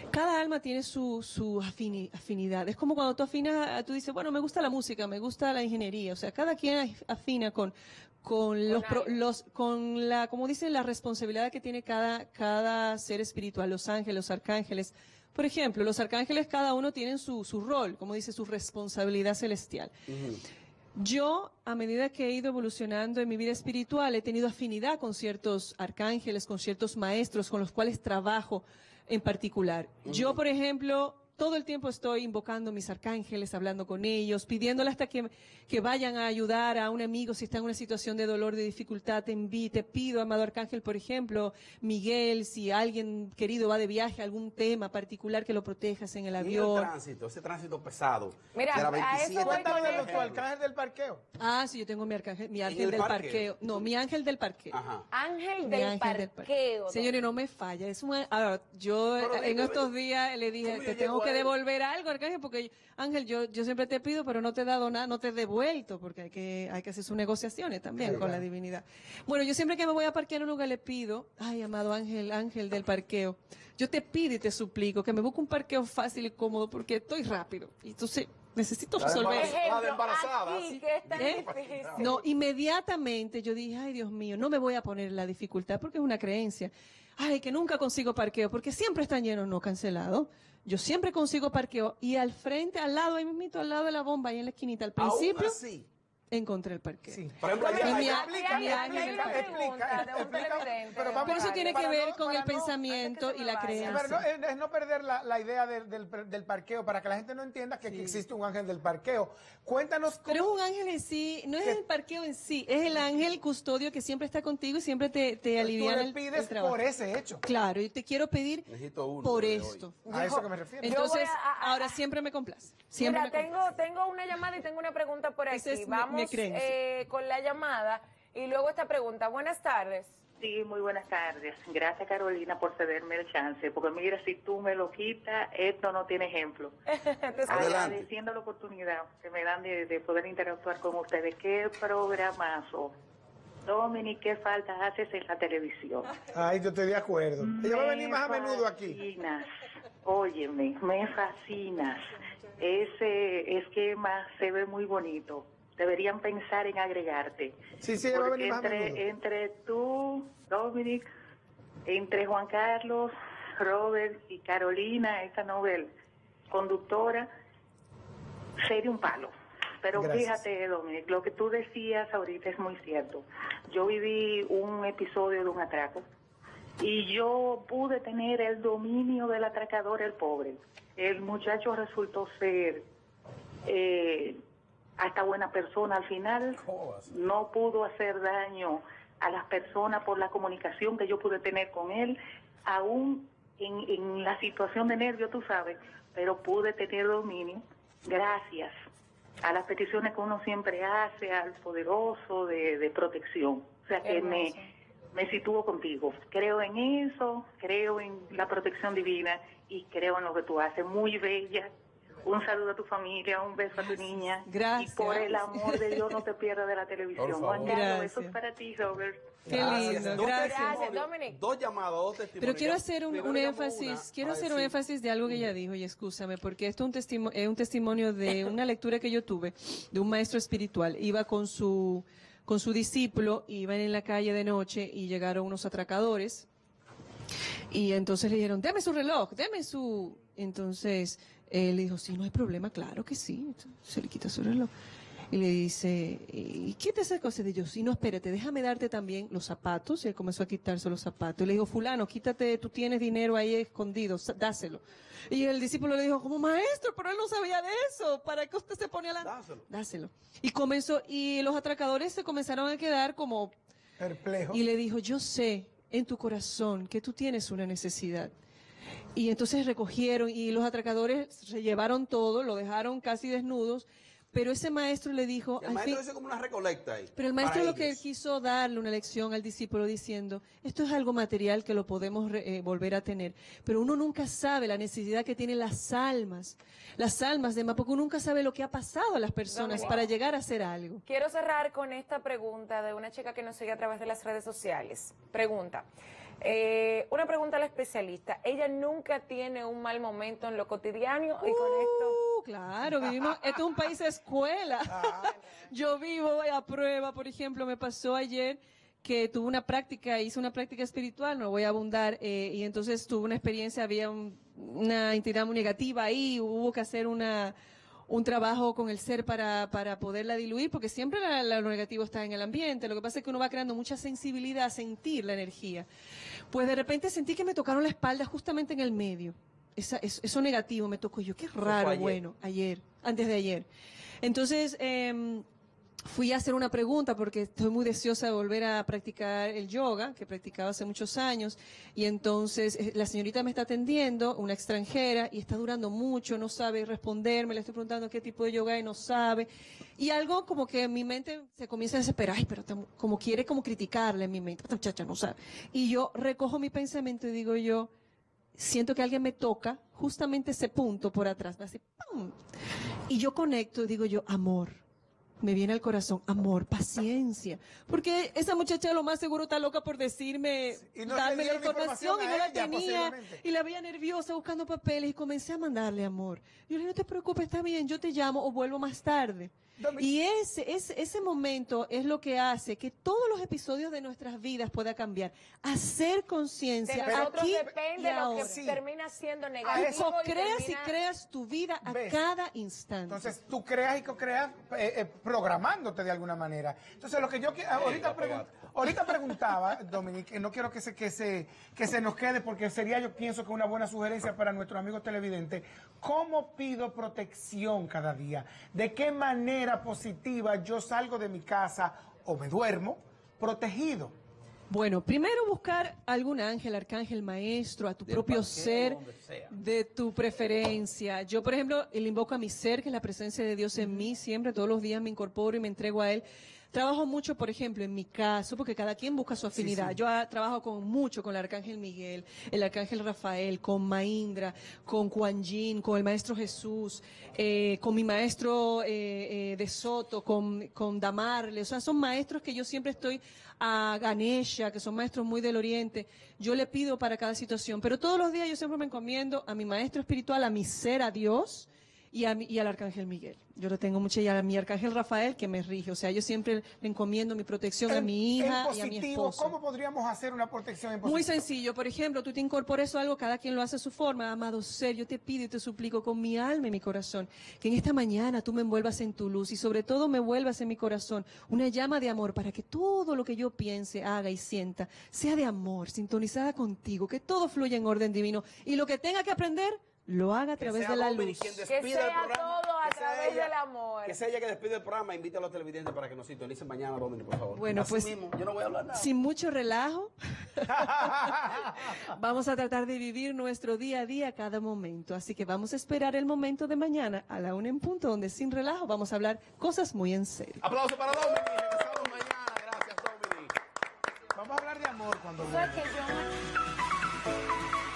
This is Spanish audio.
Cada alma tiene su afinidad. Es como cuando tú afinas, tú dices, bueno, me gusta la música, me gusta la ingeniería. O sea, cada quien afina con como dicen, la responsabilidad que tiene cada ser espiritual, los ángeles, los arcángeles. Por ejemplo, los arcángeles cada uno tienen su rol, como dice, su responsabilidad celestial. Yo, a medida que he ido evolucionando en mi vida espiritual, he tenido afinidad con ciertos arcángeles, con ciertos maestros con los cuales trabajo en particular. Yo, por ejemplo, todo el tiempo estoy invocando a mis arcángeles, hablando con ellos, pidiéndole hasta que vayan a ayudar a un amigo si está en una situación de dolor, de dificultad. Te pido, amado arcángel, por ejemplo, Miguel, si alguien querido va de viaje a algún tema particular, que lo protejas en el avión. Ese tránsito pesado. Mira, de la a eso voy con Cuéntame de tu arcángel del parqueo. Ah, sí, yo tengo mi ángel del parqueo. No, mi ángel del parqueo. Ajá. Ángel Mi del ángel del parqueo. Señor, y no me falla. Ahora, yo en estos días le dije, te tengo que devolver algo, arcángel, porque Ángel, yo siempre te pido, pero no te he dado nada, no te he devuelto, porque hay que hacer sus negociaciones también con la divinidad. Bueno, yo siempre que me voy a parquear en un lugar le pido, ay, amado ángel del parqueo, yo te pido y te suplico que me busque un parqueo fácil y cómodo, porque estoy rápido. Y entonces necesito resolver. La de embarazada. Aquí, que es tan difícil. No, inmediatamente yo dije, ay, Dios mío, no me voy a poner la dificultad porque es una creencia. Ay, que nunca consigo parqueo porque siempre están llenos, no cancelados. Yo siempre consigo parqueo y al frente, al lado, ahí mismito, al lado de la bomba, ahí en la esquinita, al principio, encontré el parqueo. Sí. Por ejemplo, Pero eso tiene que ver con el pensamiento y la creencia. Pero es no perder la idea del parqueo, para que la gente no entienda que existe un ángel del parqueo. Cuéntanos cómo... Pero es un ángel en sí, no es el parqueo en sí, es el ángel custodio que siempre está contigo y siempre te aliviana el pides trabajo. por ese hecho. Claro, y te quiero pedir por esto. A eso que me refiero. Entonces, ahora siempre me complace. Siempre Mira, tengo una llamada y tengo una pregunta por aquí. Vamos con la llamada y luego esta pregunta. Buenas tardes. Sí, muy buenas tardes. Gracias, Carolina, por cederme el chance. Porque mira, si tú me lo quitas, esto no tiene ejemplo. Agradeciendo la oportunidad que me dan de poder interactuar con ustedes. ¡Qué programazo! Dominic, ¿qué falta haces en la televisión? Ay, yo estoy de acuerdo. Ella va a venir más a menudo aquí. Fascinas. Óyeme, me fascinas. Ese esquema se ve muy bonito. Deberían pensar en agregarte. Sí, ella va a venir más a menudo. Entre tú, Dominic, entre Juan Carlos, Robert y Carolina, esta novela conductora, sería un palo. Pero gracias. Fíjate, Dominic, lo que tú decías ahorita es muy cierto. Yo viví un episodio de un atraco y yo pude tener el dominio del atracador, el pobre. El muchacho resultó ser hasta buena persona al final. No pudo hacer daño a las personas por la comunicación que yo pude tener con él, aún en la situación de nervio, tú sabes, pero pude tener dominio gracias a las peticiones que uno siempre hace al poderoso de protección. O sea que me sitúo contigo. Creo en eso, creo en la protección divina y creo en lo que tú haces. Muy bella. Un saludo a tu familia, un beso a tu niña. Gracias. Y por el amor de Dios no te pierdas de la televisión. Juan Carlos, eso es para ti, Robert. Qué lindo, gracias. Dominic. Dos llamadas, dos testimonios. Pero quiero hacer un énfasis de algo que ella dijo, y escúchame, porque esto es un testimonio de una lectura que yo tuve de un maestro espiritual. Iba con su discípulo, iban en la calle de noche y llegaron unos atracadores. Y entonces le dijeron, deme su reloj, deme su... Entonces él le dijo, sí, no hay problema, claro que sí. Entonces, se le quita su reloj. Y le dice, ¿y qué te hace cosa de ellos? Sí, no, espérate, déjame darte también los zapatos. Y él comenzó a quitarse los zapatos. Y le dijo, fulano, quítate, tú tienes dinero ahí escondido, dáselo. Y el discípulo le dijo, como maestro, pero él no sabía de eso. ¿Para qué usted se pone a la... Dáselo. Y los atracadores se comenzaron a quedar como... perplejos. Y le dijo, yo sé en tu corazón que tú tienes una necesidad. Y entonces recogieron y los atracadores se llevaron todo, lo dejaron casi desnudos, pero ese maestro le dijo... El maestro hizo como una recolecta ahí. Pero el maestro lo que quiso darle una lección al discípulo diciendo, esto es algo material que lo podemos volver a tener, pero uno nunca sabe la necesidad que tienen las almas de más, porque uno nunca sabe lo que ha pasado a las personas para llegar a hacer algo. Quiero cerrar con esta pregunta de una chica que nos sigue a través de las redes sociales. Pregunta, Una pregunta a la especialista. ¿Ella nunca tiene un mal momento en lo cotidiano? Y con esto... Claro, vivimos, esto es un país de escuela. Yo vivo a prueba, por ejemplo, me pasó ayer que tuve una práctica, hice una práctica espiritual, no voy a abundar, y entonces tuve una experiencia, había una entidad muy negativa ahí, hubo que hacer un trabajo con el ser para poderla diluir, porque siempre lo negativo está en el ambiente. Lo que pasa es que uno va creando mucha sensibilidad a sentir la energía. Pues de repente sentí que me tocaron la espalda justamente en el medio. Eso negativo me tocó. Yo, qué raro, antes de ayer. Entonces, fui a hacer una pregunta porque estoy muy deseosa de volver a practicar el yoga, que practicaba hace muchos años, y entonces la señorita me está atendiendo, una extranjera, y está durando mucho, no sabe responderme, le estoy preguntando qué tipo de yoga y no sabe, y algo como que en mi mente se comienza a desesperar, ay, pero como quiere como criticarle en mi mente, esta muchacha no sabe, y yo recojo mi pensamiento y digo yo, siento que alguien me toca justamente ese punto por atrás, así, ¡pum! Y yo conecto y digo yo, amor. Me viene al corazón, amor, paciencia. Porque esa muchacha lo más seguro está loca por decirme, darme la información y no la tenía. Y la veía nerviosa buscando papeles y comencé a mandarle amor. Yo le dije, no te preocupes, está bien, yo te llamo o vuelvo más tarde. Y ese momento es lo que hace que todos los episodios de nuestras vidas puedan cambiar. Hacer conciencia. De nosotros aquí depende lo que termina siendo negativo. Creas y creas tu vida a cada instante. Entonces, tú creas y co-creas programándote de alguna manera. Entonces, lo que yo ahorita preguntaba, Dominique, no quiero que se nos quede, porque sería, yo pienso que una buena sugerencia para nuestros amigos televidentes. ¿Cómo pido protección cada día? ¿De qué manera positiva yo salgo de mi casa o me duermo protegido? Bueno, primero buscar algún ángel, arcángel, maestro, a tu propio ser, de tu preferencia. Yo, por ejemplo, le invoco a mi ser, que es la presencia de Dios en mí, siempre, todos los días me incorporo y me entrego a Él. Trabajo mucho, por ejemplo, en mi caso, porque cada quien busca su afinidad. Sí, sí. Yo trabajo mucho con el Arcángel Miguel, el Arcángel Rafael, con Maindra, con Kuan Yin, con el Maestro Jesús, con mi maestro de Soto, con Damarle. O sea, son maestros que yo siempre estoy, a Ganesha, que son maestros muy del Oriente. Yo le pido para cada situación. Pero todos los días yo siempre me encomiendo a mi maestro espiritual, a mi ser, a Dios, y al Arcángel Miguel. Yo lo tengo mucho, y a mi Arcángel Rafael que me rige. O sea, yo siempre le encomiendo mi protección a mi hija y a mi esposo. ¿Cómo podríamos hacer una protección en positivo? Muy sencillo. Por ejemplo, tú te incorporas algo, cada quien lo hace a su forma. Amado ser, yo te pido y te suplico con mi alma y mi corazón que en esta mañana tú me envuelvas en tu luz y sobre todo me envuelvas en mi corazón una llama de amor para que todo lo que yo piense, haga y sienta sea de amor, sintonizada contigo, que todo fluya en orden divino y lo que tenga que aprender lo haga a través de la luz. Que sea todo a través del amor. Que sea ella que despide el programa, invita a los televidentes para que nos sintonicen mañana, Dominique, por favor. Bueno, así pues mismo, yo no voy a hablar nada. Sin mucho relajo, vamos a tratar de vivir nuestro día a día cada momento. Así que vamos a esperar el momento de mañana a la 1 en punto, donde sin relajo vamos a hablar cosas muy en serio. Aplauso para Dominique. Regresamos mañana. Gracias, Dominique. Vamos a hablar de amor cuando ¿Sabes que yo